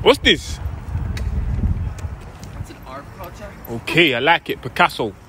What's this? It's an art project. Okay, I like it. Picasso.